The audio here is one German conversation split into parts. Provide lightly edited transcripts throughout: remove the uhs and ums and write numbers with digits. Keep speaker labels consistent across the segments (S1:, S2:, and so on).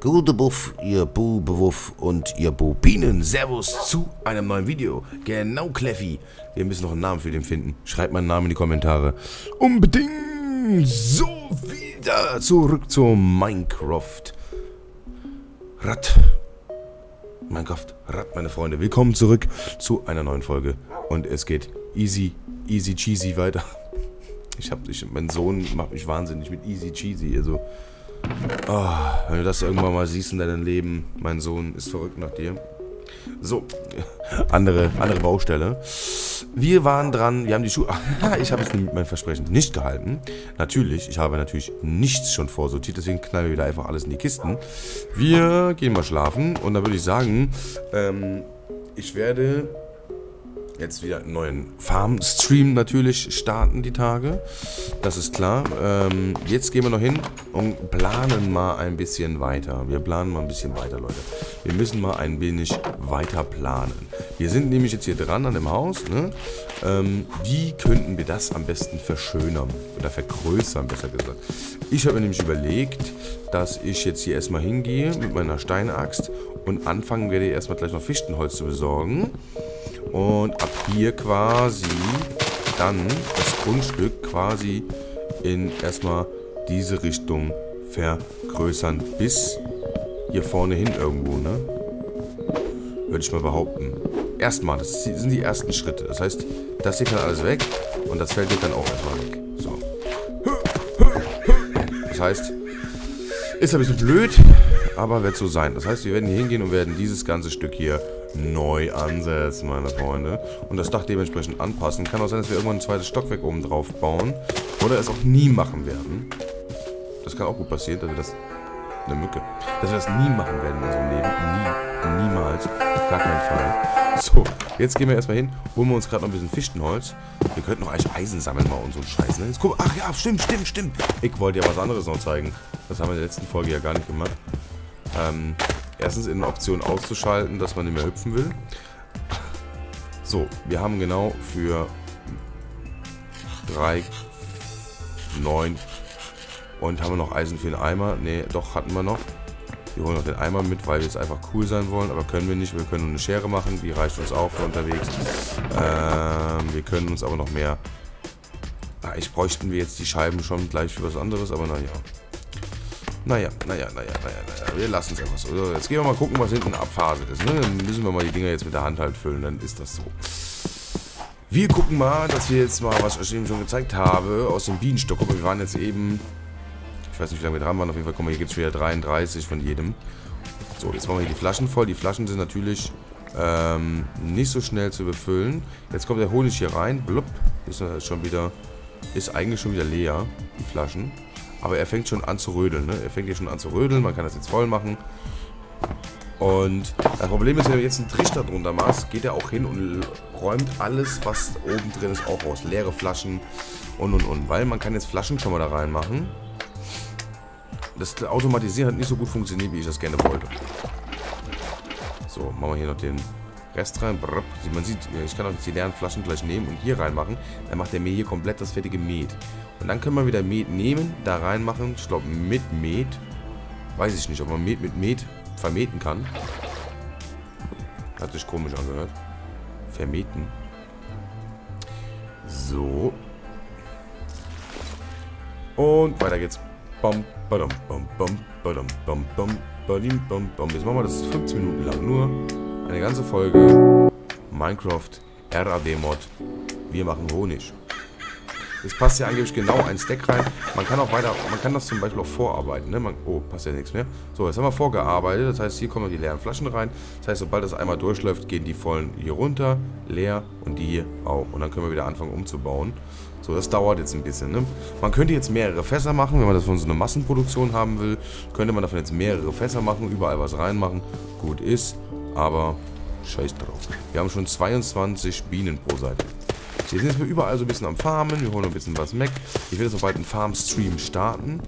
S1: Gute Buff, ihr Bubewuff und ihr Bubinen. Servus zu einem neuen Video. Genau, Kleffi. Wir müssen noch einen Namen für den finden. Schreibt meinen Namen in die Kommentare. Unbedingt. So, wieder zurück zu Minecraft. Minecraft, meine Freunde. Willkommen zurück zu einer neuen Folge. Und es geht easy cheesy weiter. Mein Sohn macht mich wahnsinnig mit easy cheesy. Also, wenn du das irgendwann mal siehst in deinem Leben, mein Sohn ist verrückt nach dir. So, andere Baustelle. Wir waren dran, wir haben die Schuhe... Ich habe jetzt mein Versprechen nicht gehalten. Natürlich, ich habe natürlich nichts schon vorsortiert, deswegen knallen wir wieder einfach alles in die Kisten. Wir gehen mal schlafen und dann würde ich sagen, ich werde jetzt wieder einen neuen Farm-Stream natürlich starten, die Tage. Das ist klar. Jetzt gehen wir noch hin und planen mal ein bisschen weiter. Wir planen mal ein bisschen weiter, Leute. Wir müssen mal ein wenig weiter planen. Wir sind nämlich jetzt hier dran an dem Haus, ne? Wie könnten wir das am besten verschönern? Oder vergrößern, besser gesagt. Ich habe mir nämlich überlegt, dass ich jetzt hier erstmal hingehe mit meiner Steinaxt und anfangen werde, erstmal gleich noch Fichtenholz zu besorgen. Und ab hier quasi dann das Grundstück quasi in erstmal diese Richtung vergrößern. Bis hier vorne hin irgendwo, ne? Würde ich mal behaupten. Erstmal, das sind die ersten Schritte. Das heißt, das hier kann alles weg und das Feld hier kann auch erstmal weg. So. Das heißt, ist ein bisschen blöd, aber wird so sein. Das heißt, wir werden hier hingehen und werden dieses ganze Stück hier neu ansetzen, meine Freunde. Und das Dach dementsprechend anpassen. Kann auch sein, dass wir irgendwann ein zweites Stockwerk oben drauf bauen. Oder es auch nie machen werden. Das kann auch gut passieren, dass wir das... Eine Mücke. Dass wir das nie machen werden in unserem Leben. Nie. Niemals. Auf gar keinen Fall. So, jetzt gehen wir erstmal hin. Holen wir uns gerade noch ein bisschen Fichtenholz. Wir könnten noch eigentlich Eisen sammeln mal und so einen Scheiß, ne? Jetzt guck, ach ja, stimmt. Ich wollte ja was anderes noch zeigen. Das haben wir in der letzten Folge ja gar nicht gemacht. Erstens in der Option auszuschalten, dass man nicht mehr hüpfen will. So, wir haben genau für 3, 9 und haben wir noch Eisen für den Eimer. Ne, doch, hatten wir noch. Wir holen noch den Eimer mit, weil wir jetzt einfach cool sein wollen, aber können wir nicht. Wir können nur eine Schere machen, die reicht uns auch für unterwegs. Wir können uns aber noch mehr... Ich bräuchten wir jetzt die Scheiben schon gleich für was anderes, aber naja. Naja, wir lassen es einfach so. Jetzt gehen wir mal gucken, was hinten Abphase ist. Ne? Dann müssen wir mal die Dinger jetzt mit der Hand halt füllen, dann ist das so. Wir gucken mal, dass wir jetzt mal, was ich eben schon gezeigt habe, aus dem Bienenstock. Guck mal, wir waren jetzt eben, ich weiß nicht, wie lange wir dran waren, auf jeden Fall, guck mal, hier gibt es wieder 33 von jedem. So, jetzt machen wir hier die Flaschen voll. Die Flaschen sind natürlich nicht so schnell zu befüllen. Jetzt kommt der Honig hier rein, blub, ist eigentlich schon wieder leer, die Flaschen. Aber er fängt schon an zu rödeln, ne? Er fängt hier schon an zu rödeln, man kann das jetzt voll machen. Und das Problem ist, wenn du jetzt einen Trichter drunter machst, geht er auch hin und räumt alles, was oben drin ist, auch raus. Leere Flaschen und. Weil man kann jetzt Flaschen schon mal da reinmachen. Das Automatisieren hat nicht so gut funktioniert, wie ich das gerne wollte. So, machen wir hier noch den Rest rein. Man sieht, ich kann auch jetzt die leeren Flaschen gleich nehmen und hier reinmachen. Dann macht er mir hier komplett das fertige Met. Und dann können wir wieder Met nehmen, da reinmachen. Ich glaube mit Met. Weiß ich nicht, ob man Met mit Met vermeten kann. Hat sich komisch angehört. Vermeten. So. Und weiter geht's. Bam, badam, bam, bam, badam, bam, bam, badim, bam, bam. Jetzt machen wir das 15 Minuten lang. Nur eine ganze Folge Minecraft RAD-Mod. Wir machen Honig. Es passt ja angeblich genau ein Stack rein. Man kann auch weiter, man kann das zum Beispiel auch vorarbeiten. Ne? Oh, passt ja nichts mehr. So, jetzt haben wir vorgearbeitet. Das heißt, hier kommen die leeren Flaschen rein. Das heißt, sobald das einmal durchläuft, gehen die vollen hier runter, leer und die hier auch. Und dann können wir wieder anfangen umzubauen. So, das dauert jetzt ein bisschen. Ne? Man könnte jetzt mehrere Fässer machen, wenn man das von so einer Massenproduktion haben will. Könnte man davon jetzt mehrere Fässer machen, überall was reinmachen. Gut ist, aber scheiß drauf. Wir haben schon 22 Bienen pro Seite. Wir sind jetzt überall so ein bisschen am Farmen. Wir holen ein bisschen was weg. Ich werde jetzt auch bald einen Farm-Stream starten.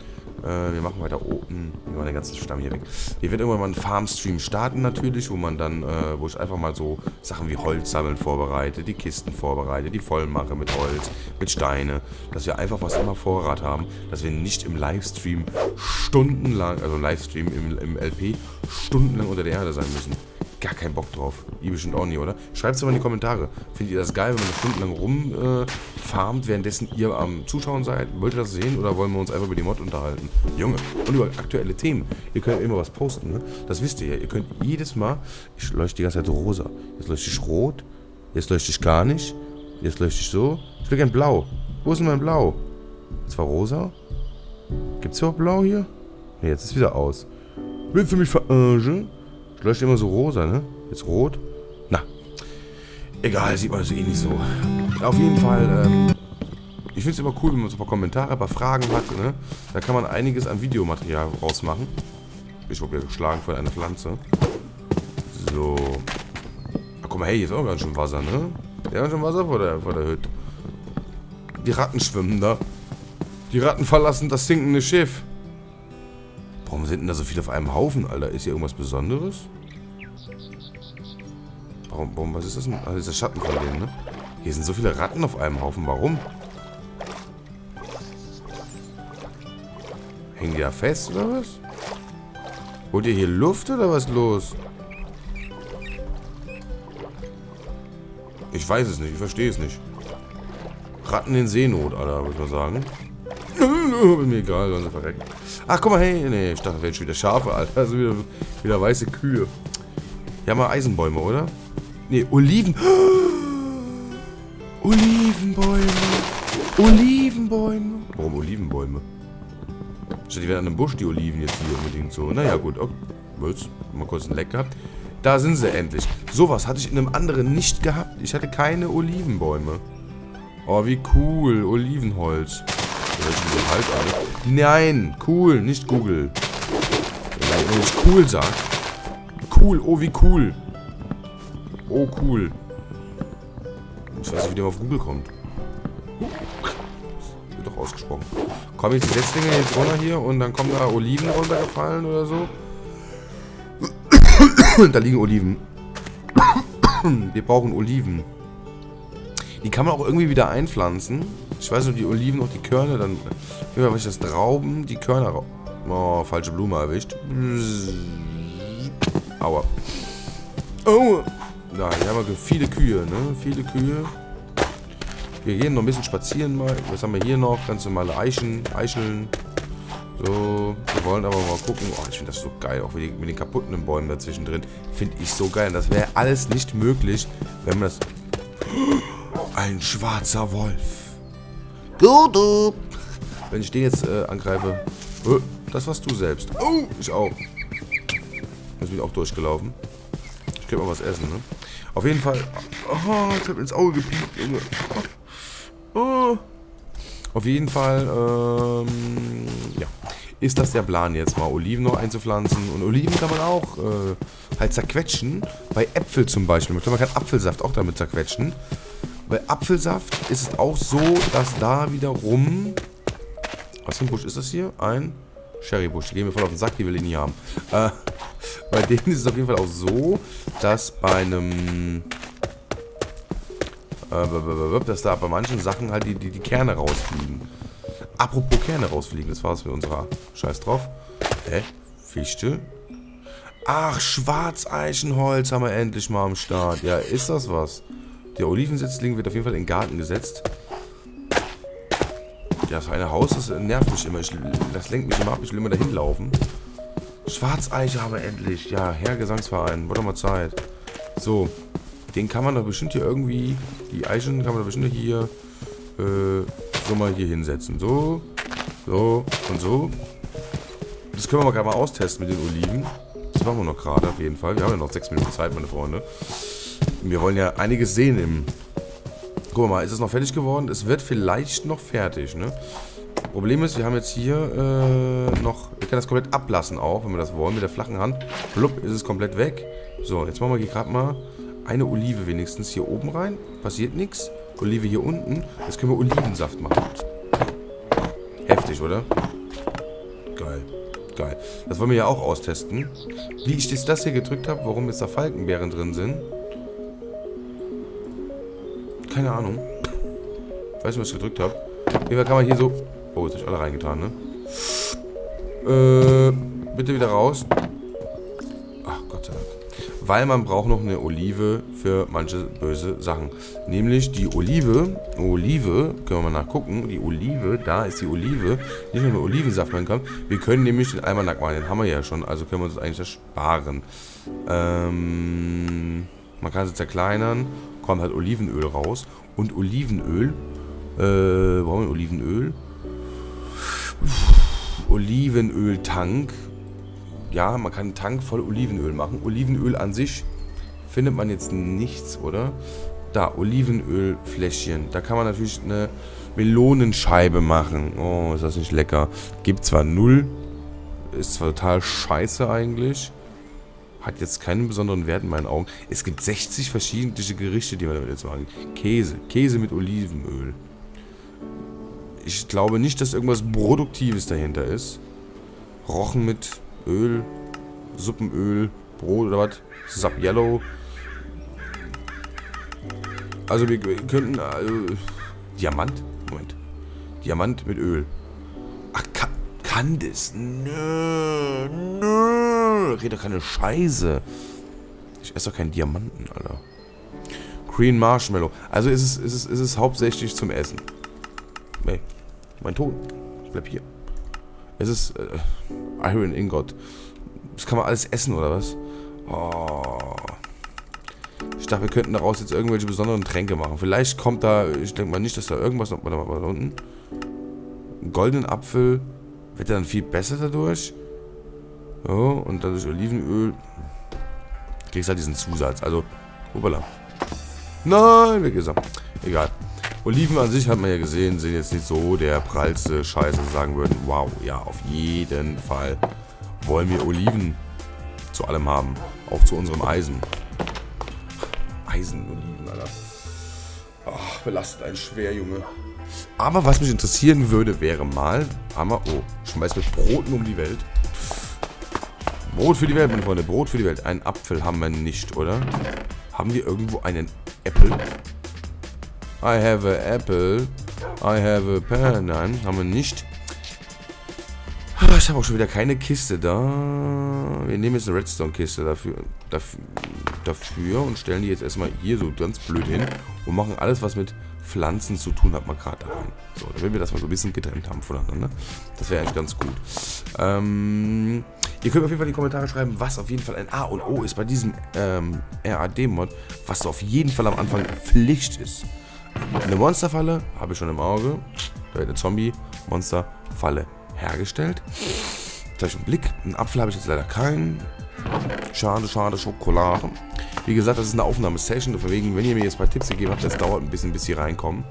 S1: Wir machen weiter oben. Wir machen den ganzen Stamm hier weg. Hier wird irgendwann mal ein Farmstream starten natürlich, wo man dann, wo ich einfach mal so Sachen wie Holz sammeln vorbereite, die Kisten vorbereite, die voll mache mit Holz, mit Steine, dass wir einfach was immer Vorrat haben, dass wir nicht im Livestream stundenlang, also Livestream im LP, stundenlang unter der Erde sein müssen. Gar keinen Bock drauf. Ihr bestimmt auch nie, oder? Schreibt es mal in die Kommentare. Findet ihr das geil, wenn man stundenlang rumfarmt, währenddessen ihr am Zuschauen seid? Wollt ihr das sehen oder wollen wir uns einfach über die Mod unterhalten? Junge, und über aktuelle Themen. Ihr könnt immer was posten, ne? Das wisst ihr ja. Ihr könnt jedes Mal... Ich leuchte die ganze Zeit rosa. Jetzt leuchte ich rot. Jetzt leuchte ich gar nicht. Jetzt leuchte ich so. Ich will gern blau. Wo ist denn mein Blau? Das war rosa. Gibt's überhaupt blau hier? Nee, jetzt ist es wieder aus. Willst du mich verarschen? Ich leuchte immer so rosa, ne? Jetzt rot. Na. Egal, sieht man so ähnlich so. Auf jeden Fall, ich finde es immer cool, wenn man so ein paar Kommentare, ein paar Fragen hat, ne? Da kann man einiges an Videomaterial rausmachen. Ich wurde ja geschlagen von einer Pflanze. So. Ach, guck mal, hey, hier ist auch ganz schön Wasser, ne? Ja, ganz schön Wasser vor der Hütte. Die Ratten schwimmen da. Die Ratten verlassen das sinkende Schiff. Warum sind denn da so viele auf einem Haufen, Alter? Ist hier irgendwas Besonderes? Warum, was ist das denn? Ah, das ist der Schatten von denen, ne? Hier sind so viele Ratten auf einem Haufen. Warum? Hängen die da fest, oder was? Holt ihr hier Luft, oder was ist los? Ich weiß es nicht, ich verstehe es nicht. Ratten in Seenot, Alter, würde ich mal sagen. Ist mir egal, sollen sie verrecken. Ach, guck mal, hey. Nee, ich dachte, das wären schon wieder Schafe, Alter. Also wieder weiße Kühe. Hier haben wir Eisenbäume, oder? Nee, Oliven. Olivenbäume. Olivenbäume. Warum Olivenbäume? Statt die werden an einem Busch, die Oliven jetzt hier unbedingt so. Naja, gut. Okay. Mal kurz ein Leck gehabt. Da sind sie endlich. Sowas hatte ich in einem anderen nicht gehabt. Ich hatte keine Olivenbäume. Oh, wie cool. Olivenholz. Nein, cool, nicht Google. Wenn ich cool sag. Cool, oh wie cool. Oh cool. Ich weiß nicht, wie der auf Google kommt. Wird doch ausgesprochen. Kommen jetzt die Setzlinge jetzt runter hier und dann kommen da Oliven runtergefallen oder so. Da liegen Oliven. Wir brauchen Oliven. Die kann man auch irgendwie wieder einpflanzen. Ich weiß nicht, ob die Oliven auch die Körner dann... Wenn ich das Trauben, die Körner... Oh, falsche Blume erwischt. Aua. Oh! Da, hier haben wir viele Kühe, ne? Viele Kühe. Wir gehen noch ein bisschen spazieren mal. Was haben wir hier noch? Ganz normale Eicheln. So, wir wollen aber mal gucken. Oh, ich finde das so geil. Auch mit den kaputten Bäumen dazwischen drin. Finde ich so geil. Das wäre alles nicht möglich, wenn man das... Ein schwarzer Wolf. Gudu. Wenn ich den jetzt angreife. Das warst du selbst. Oh, ich auch. Jetzt bin ich auch durchgelaufen. Ich könnte mal was essen, ne? Auf jeden Fall. Oh, ich hab ins Auge gepiekt, Junge. Oh. Auf jeden Fall, ja. Ist das der Plan jetzt mal, Oliven noch einzupflanzen. Und Oliven kann man auch halt zerquetschen. Bei Äpfel zum Beispiel. Man kann Apfelsaft auch damit zerquetschen. Bei Apfelsaft ist es auch so, dass da wiederum... Was für ein Busch ist das hier? Ein Sherrybusch. Die gehen mir voll auf den Sack, die will ich nie haben. Bei denen ist es auf jeden Fall auch so, dass bei einem... dass da bei manchen Sachen halt die Kerne rausfliegen. Apropos Kerne rausfliegen, das war's mit unserer... Scheiß drauf. Fichte. Ach, Schwarzeichenholz haben wir endlich mal am Start. Ja, ist das was? Der Olivensetzling wird auf jeden Fall in den Garten gesetzt. Ja, das eine Haus, das nervt mich immer. Das lenkt mich immer ab. Ich will immer dahin laufen. Schwarzeiche haben wir endlich. Ja, Herr Gesangsverein. Wird doch mal Zeit. So. Den kann man doch bestimmt hier irgendwie... Die Eichen kann man doch bestimmt hier... so mal hier hinsetzen. So. So. Und so. Das können wir mal gerade mal austesten mit den Oliven. Das machen wir noch gerade auf jeden Fall. Wir haben ja noch 6 Minuten Zeit, meine Freunde. Wir wollen ja einiges sehen im... Guck mal, ist es noch fertig geworden? Es wird vielleicht noch fertig, ne? Problem ist, wir haben jetzt hier noch... Wir können das komplett ablassen auch, wenn wir das wollen, mit der flachen Hand. Blub, ist es komplett weg. So, jetzt machen wir hier gerade mal eine Olive wenigstens hier oben rein. Passiert nichts. Olive hier unten. Jetzt können wir Olivensaft machen. Heftig, oder? Geil. Das wollen wir ja auch austesten. Wie ich jetzt das hier gedrückt habe, warum jetzt da Falkenbeeren drin sind. Keine Ahnung. Ich weiß nicht, was ich gedrückt habe. Auf jeden Fall kann man hier so... Oh, jetzt habe ich alle reingetan, ne? Bitte wieder raus. Ach, Gott sei Dank. Weil man braucht noch eine Olive für manche böse Sachen. Nämlich die Olive, können wir mal nachgucken, die Olive, da ist die Olive, nicht nur mit Olivensaft machen kann. Wir können nämlich den Eimer nackt machen, den haben wir ja schon, also können wir uns das eigentlich ersparen. Man kann sie zerkleinern, kommt halt Olivenöl raus. Und Olivenöl, wo haben wir Olivenöl? Olivenöltank. Ja, man kann einen Tank voll Olivenöl machen. Olivenöl an sich findet man jetzt nichts, oder? Da, Olivenölfläschchen. Da kann man natürlich eine Melonenscheibe machen. Oh, ist das nicht lecker. Gibt zwar 0. Ist zwar total scheiße eigentlich. Hat jetzt keinen besonderen Wert in meinen Augen. Es gibt 60 verschiedene Gerichte, die man damit jetzt machen. Käse mit Olivenöl. Ich glaube nicht, dass irgendwas Produktives dahinter ist. Rochen mit Öl, Suppenöl, Brot oder was? Sub Yellow. Also wir könnten... Diamant? Moment. Diamant mit Öl. Ach, kann das? Nö. Red doch keine Scheiße. Ich esse doch keinen Diamanten, Alter. Green Marshmallow. Also ist es hauptsächlich zum Essen. Nee. Mein Ton. Ich bleib hier. Es ist Iron Ingot. Das kann man alles essen, oder was? Oh. Ich dachte, wir könnten daraus jetzt irgendwelche besonderen Tränke machen. Vielleicht kommt da, ich denke mal nicht, dass da irgendwas noch... Warte mal, da unten. Einen goldenen Apfel. Wird der dann viel besser dadurch? So, und dadurch Olivenöl. Kriegst halt diesen Zusatz. Also, hoppala. Nein, weg ist er. Egal. Oliven an sich hat man ja gesehen, sind jetzt nicht so der prallste Scheiße, sagen würden, wow, ja, auf jeden Fall wollen wir Oliven zu allem haben. Auch zu unserem Eisen. Eisenoliven, Alter. Ach, belastet einen schwer, Junge. Aber was mich interessieren würde, wäre mal, schmeiß mit Broten um die Welt. Brot für die Welt, meine Freunde, Brot für die Welt. Einen Apfel haben wir nicht, oder? Haben wir irgendwo einen Apple? I have a apple. I have a pen. Nein, haben wir nicht. Ich habe auch schon wieder keine Kiste da. Wir nehmen jetzt eine Redstone-Kiste dafür und stellen die jetzt erstmal hier so ganz blöd hin und machen alles, was mit Pflanzen zu tun hat, mal gerade da rein. So, damit wir das mal so ein bisschen getrennt haben voneinander. Das wäre eigentlich ganz gut. Ihr könnt auf jeden Fall in die Kommentare schreiben, was auf jeden Fall ein A und O ist bei diesem RAD-Mod, was so auf jeden Fall am Anfang Pflicht ist. Eine Monsterfalle habe ich schon im Auge. Da wird eine Zombie-Monsterfalle hergestellt. Jetzt habe ich einen Blick. Einen Apfel habe ich jetzt leider keinen. Schade, schade, Schokolade. Wie gesagt, das ist eine Aufnahmesession. Deswegen, wenn ihr mir jetzt ein paar Tipps gegeben habt, das dauert ein bisschen, bis sie reinkommen.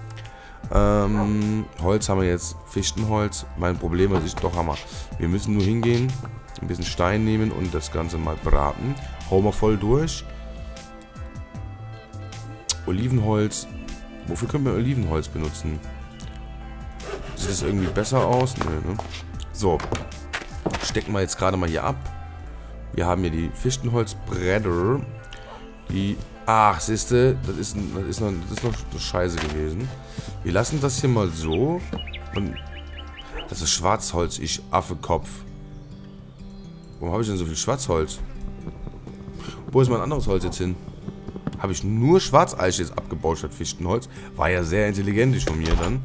S1: Holz haben wir jetzt. Fichtenholz. Mein Problem ist, doch Hammer. Wir müssen nur hingehen, ein bisschen Stein nehmen und das Ganze mal braten. Hauen wir voll durch. Olivenholz. Wofür können wir Olivenholz benutzen? Sieht das irgendwie besser aus? Nö, ne? So. Stecken wir jetzt gerade mal hier ab. Wir haben hier die Fichtenholzbretter. Die... Ach, siehste, das ist noch eine Scheiße gewesen. Wir lassen das hier mal so. Und das ist Schwarzholz, ich Affekopf. Warum habe ich denn so viel Schwarzholz? Wo ist mein anderes Holz jetzt hin? Habe ich nur Schwarzeiche jetzt abgebaut statt Fichtenholz? War ja sehr intelligent von mir dann.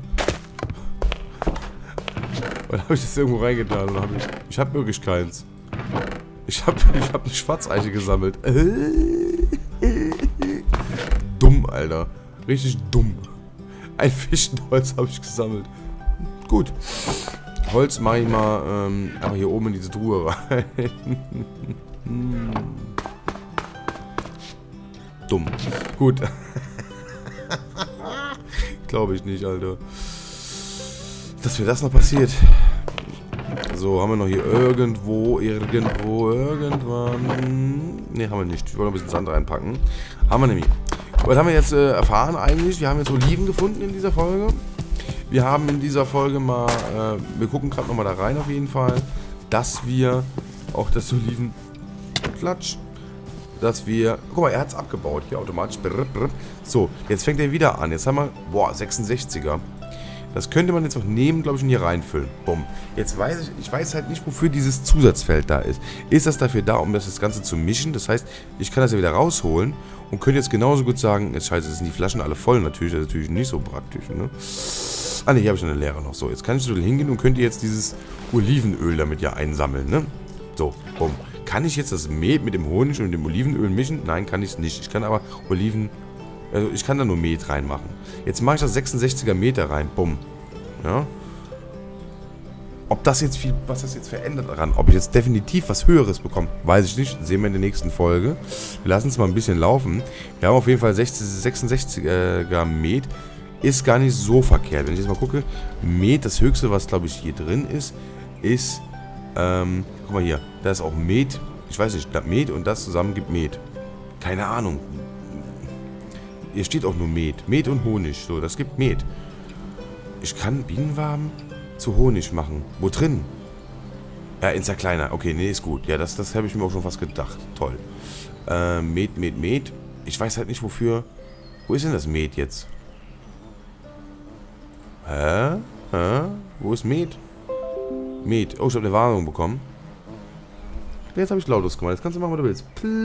S1: Oder habe ich das irgendwo reingetan? Oder ich habe wirklich keins. Ich hab eine Schwarzeiche gesammelt. Dumm, Alter. Richtig dumm. Ein Fichtenholz habe ich gesammelt. Gut. Holz mache ich mal einfach hier oben in diese Truhe rein. Dumm. Gut. Glaube ich nicht, Alter. Dass mir das noch passiert. So, haben wir noch hier irgendwann... Ne, haben wir nicht. Wir wollen noch ein bisschen Sand reinpacken. Haben wir nämlich. Was haben wir jetzt erfahren eigentlich? Wir haben jetzt Oliven gefunden in dieser Folge. Wir haben in dieser Folge mal... wir gucken gerade nochmal da rein auf jeden Fall. dass wir auch das Oliven... Klatsch. Dass wir... Guck mal, er hat es abgebaut. Hier automatisch. So, jetzt fängt er wieder an. Jetzt haben wir... Boah, 66er. Das könnte man jetzt auch nehmen, glaube ich, und hier reinfüllen. Bumm. Jetzt weiß ich weiß halt nicht, wofür dieses Zusatzfeld da ist. Ist das dafür da, um das Ganze zu mischen? Das heißt, ich kann das ja wieder rausholen und könnte jetzt genauso gut sagen, jetzt scheiße, jetzt sind die Flaschen alle voll natürlich. Das ist natürlich nicht so praktisch, ne? Ah, ne, hier habe ich eine leere noch. So, jetzt kann ich so hingehen und könnte jetzt dieses Olivenöl damit ja einsammeln, ne? So, bumm. Kann ich jetzt das Met mit dem Honig und dem Olivenöl mischen? Nein, kann ich nicht. Ich kann aber also ich kann da nur Met reinmachen. Jetzt mache ich das 66er Met da rein. Bumm. Ja. Ob das jetzt was das jetzt verändert daran, ob ich jetzt definitiv was Höheres bekomme, weiß ich nicht. Sehen wir in der nächsten Folge. Wir lassen es mal ein bisschen laufen. Wir haben auf jeden Fall 66er Met. Ist gar nicht so verkehrt. Wenn ich jetzt mal gucke, Met, das höchste, was glaube ich hier drin ist, guck mal hier, da ist auch Met. Ich weiß nicht, Met und das zusammen gibt Met. Keine Ahnung. Hier steht auch nur Met. Met und Honig. So, das gibt Met. Ich kann Bienenwaben zu Honig machen. Wo drin? Ja, in Zerkleiner. Okay, nee, ist gut. Ja, das habe ich mir auch schon fast gedacht. Toll. Met. Ich weiß halt nicht, wofür. Wo ist denn das Met jetzt? Hä? Wo ist Met? Met. Oh, ich habe eine Warnung bekommen. Jetzt habe ich lautlos gemacht. Jetzt kannst du machen, was du willst.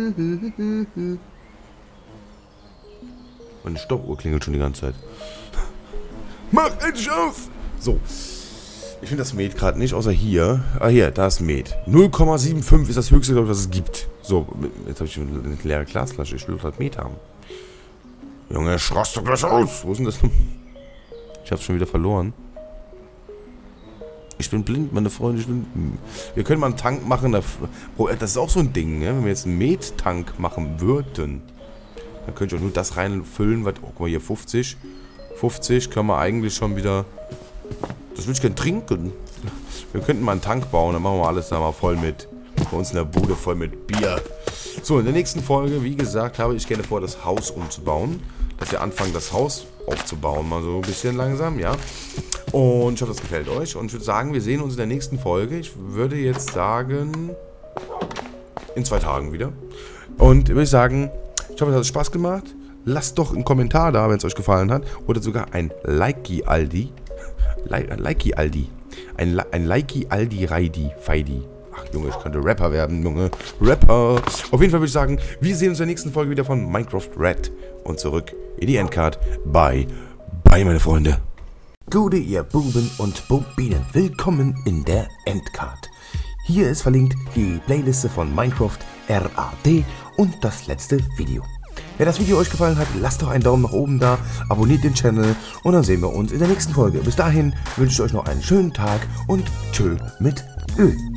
S1: Meine Stoppuhr klingelt schon die ganze Zeit. Mach endlich auf! So. Ich finde das Met gerade nicht, außer hier. Ah, hier, da ist Met. 0,75 ist das höchste, glaube ich, was es gibt. So, jetzt habe ich eine leere Glasflasche. Ich will doch das Met haben. Junge, schrost doch gleich aus! Wo ist denn das? Ich hab's schon wieder verloren. Ich bin blind, meine Freunde. Wir können mal einen Tank machen. Das ist auch so ein Ding, ne? Wenn wir jetzt einen Met-Tank machen würden, dann könnte ich auch nur das reinfüllen. Oh, guck mal hier, 50. 50 können wir eigentlich schon wieder... Das will ich gerne trinken. Wir könnten mal einen Tank bauen, dann machen wir alles da mal voll mit... Bei uns in der Bude voll mit Bier. So, in der nächsten Folge, wie gesagt, habe ich gerne vor, das Haus umzubauen. Dass wir anfangen, das Haus aufzubauen. Mal so ein bisschen langsam, ja. Und ich hoffe, das gefällt euch. Und ich würde sagen, wir sehen uns in der nächsten Folge. Ich würde jetzt sagen... In 2 Tagen wieder. Und würde ich sagen... Ich hoffe, es hat Spaß gemacht. Lasst doch einen Kommentar da, wenn es euch gefallen hat. Oder sogar ein Likey Aldi. Likey Aldi. Ein Likey Aldi Reidi Feidi. Ach Junge, ich könnte Rapper werden, Junge. Rapper. Auf jeden Fall würde ich sagen, wir sehen uns in der nächsten Folge wieder von Minecraft Red. Und zurück in die Endcard. Bye. Bye, meine Freunde.
S2: Gute ihr Buben und Bubinen. Willkommen in der Endcard. Hier ist verlinkt die Playliste von Minecraft RAD und das letzte Video. Wenn das Video euch gefallen hat, lasst doch einen Daumen nach oben da, abonniert den Channel und dann sehen wir uns in der nächsten Folge. Bis dahin wünsche ich euch noch einen schönen Tag und tschö mit Ö.